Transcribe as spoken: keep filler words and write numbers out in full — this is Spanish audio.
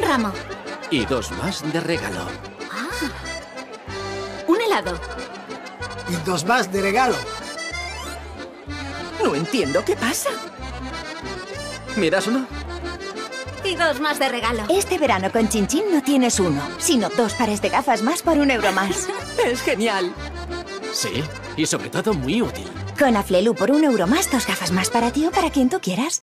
ramo. Y dos más de regalo. Ah. Un helado. Y dos más de regalo. No entiendo qué pasa. ¿Me das uno? Y dos más de regalo. Este verano con Chin Chin no tienes uno, sino dos pares de gafas más por un euro más. Es genial. Sí, y sobre todo muy útil. Con Aflelu por un euro más, dos gafas más para ti o para quien tú quieras.